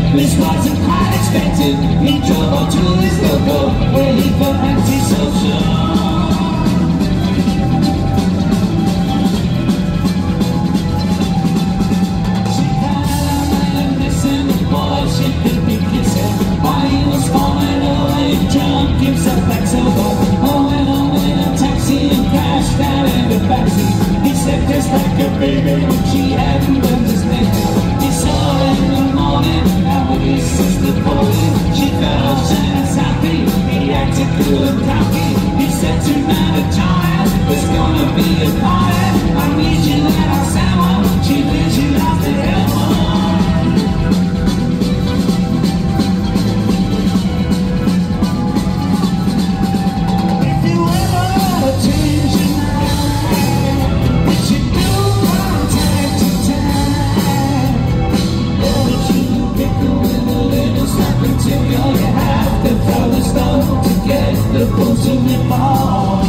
This wasn't quite expected. He drove on to his local, where he felt antisocial. Himself back so low. Oh, and on in a taxi and crashed down in the backseat. He said just like a baby when she hadn't done his name. He saw her in the morning out with his sister Polly. She felt as happy. He acted cool and cocky. He said tonight, John, there's gonna be a party. I need you at our summer. She lives you off the hill. The ultimate ball.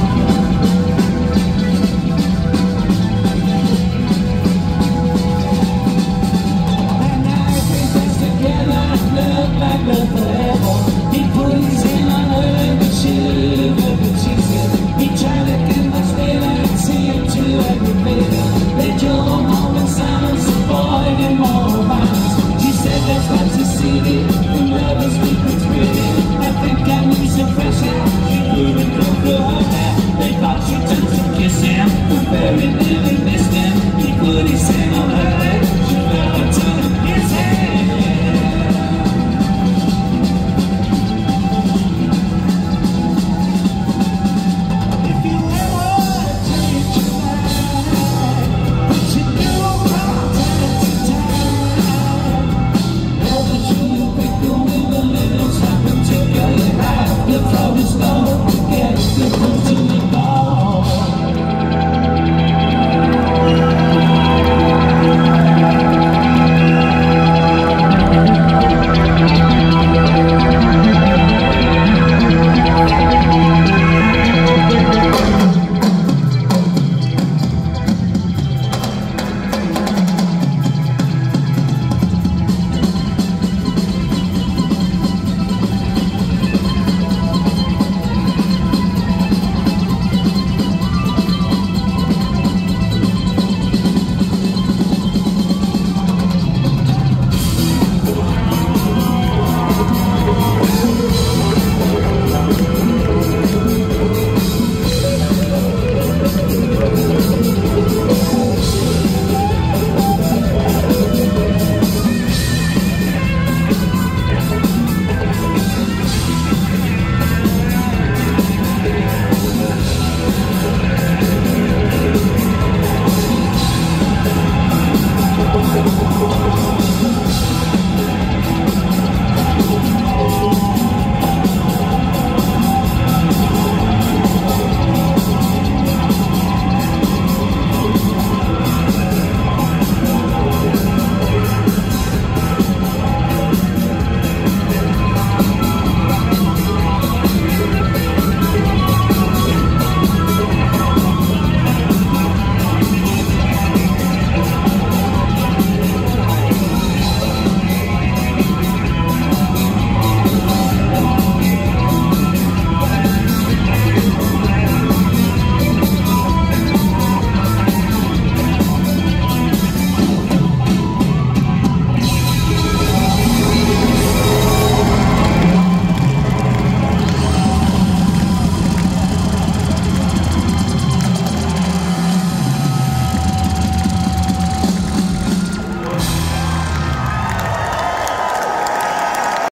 And now everything's together, look like love forever. He put his hand on her, but she lived with Jesus. He tried to get much better and see him to aggravate her. They drove home in silence, avoiding more violence. She said that's what to see the